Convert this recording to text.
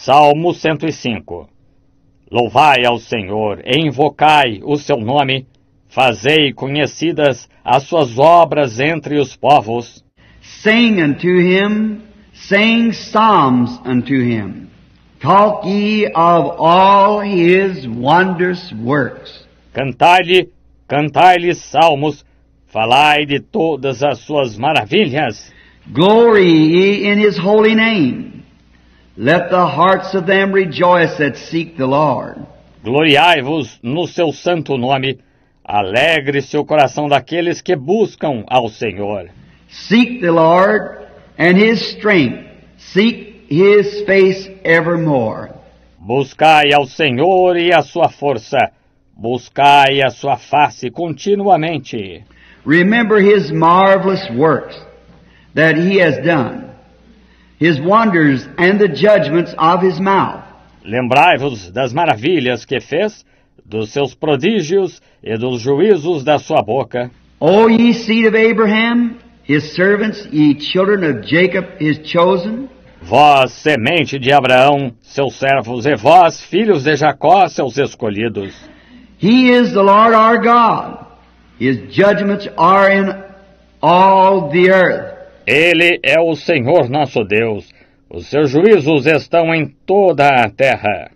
Salmo 105. Louvai ao Senhor e invocai o seu nome, fazei conhecidas as suas obras entre os povos. Sing unto him, sing psalms unto him. Talk ye of all his wondrous works. Cantai-lhe, cantai-lhe salmos, falai de todas as suas maravilhas. Glory ye in his holy name. Let the hearts of them rejoice that seek the Lord. Gloriai-vos no seu santo nome, alegre-se o coração daqueles que buscam ao Senhor. Seek the Lord and his strength. Seek his face evermore. Buscai ao Senhor e a sua força, buscai a sua face continuamente. Remember his marvelous works that he has done, his wonders and the judgments of his mouth. Lembrai-vos das maravilhas que fez, dos seus prodígios e dos juízos da sua boca. O ye seed of Abraham, his servants, ye children of Jacob, his chosen. Vós, semente de Abraão, seus servos, e vós, filhos de Jacó, seus escolhidos. He is the Lord our God. His judgments are in all the earth. Ele é o Senhor nosso Deus. Os seus juízos estão em toda a terra.